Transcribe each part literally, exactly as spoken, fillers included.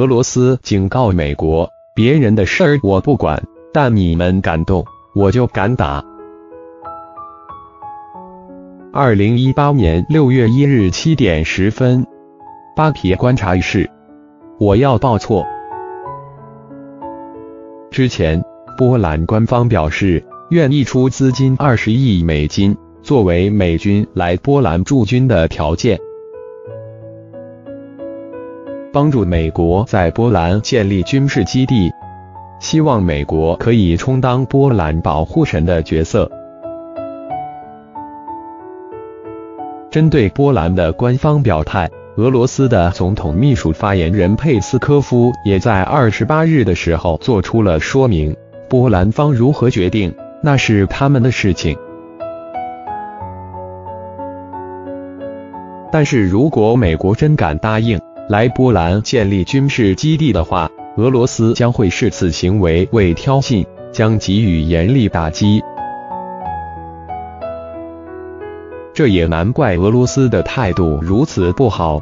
俄罗斯警告美国，别人的事儿我不管，但你们敢动，我就敢打。二零一八年六月一日七点十分，巴皮观察室，我要报错。之前，波兰官方表示愿意出资金二十亿美金，作为美军来波兰驻军的条件，帮助美国在波兰建立军事基地，希望美国可以充当波兰保护神的角色。针对波兰的官方表态，俄罗斯的总统秘书发言人佩斯科夫也在二十八日的时候做出了说明，波兰方如何决定，那是他们的事情。但是如果美国真敢答应来波兰建立军事基地的话，俄罗斯将会视此行为为挑衅，将给予严厉打击。这也难怪俄罗斯的态度如此不好。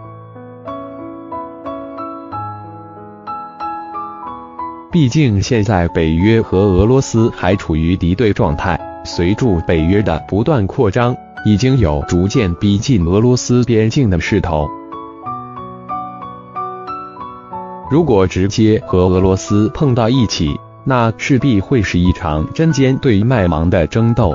毕竟现在北约和俄罗斯还处于敌对状态，随着北约的不断扩张，已经有逐渐逼近俄罗斯边境的势头。如果直接和俄罗斯碰到一起，那势必会是一场针尖对麦芒的争斗。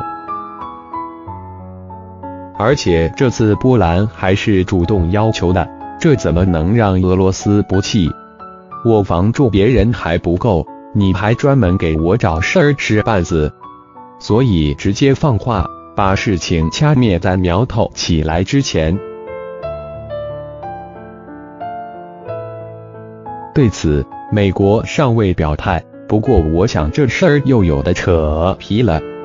而且这次波兰还是主动要求的，这怎么能让俄罗斯不气？我防住别人还不够，你还专门给我找事儿使绊子，所以直接放话，把事情掐灭在苗头起来之前。对此，美国尚未表态，不过我想这事儿又有的扯皮了。